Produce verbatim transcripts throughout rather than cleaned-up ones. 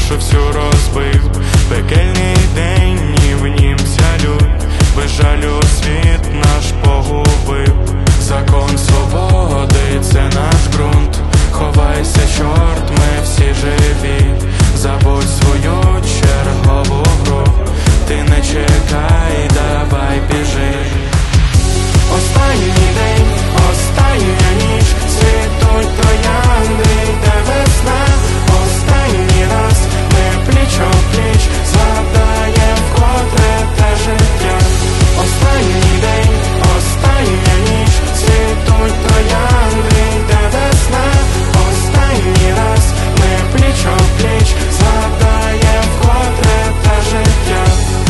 душу всю розбив. Пекельний день і в нім вся лють, без жалю світ наш погубив. Закон свободи — це наш ґрунт. Ховайся, чорт, ми всі живі. Забудь свою чергову гру. Ти не чекай, давай біжи. Останній день, остання ніч, цвітуть троянди, йде весна. Останній раз ми пліч-о-пліч згадаєм вкотре те життя. Останній день, остання ніч, цвітуть троянди, йде весна. Останній раз ми пліч-о-пліч згадаєм вкотре те життя.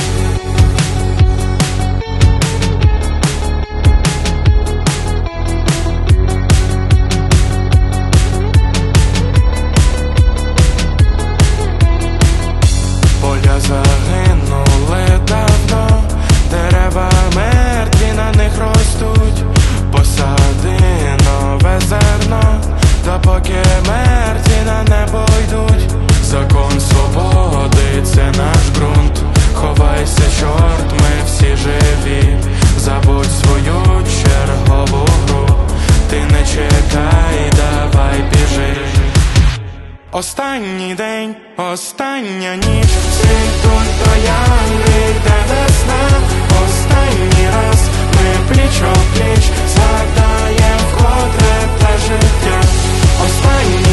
Поля загинули давно, дерева мертві, на них ростуть. Посади нове зерно, допоки мертві на небо йдуть. Закон свободи — це наш ґрунт. Ховайся, чорт, ми всі живі. Забудь свою чергову гру. Ти не чекай, давай біжи. Останній день, остання ніч, цвітуть троянди, йде весна. Останній раз ми пліч-о-пліч згадаєм вкотре те життя. Останній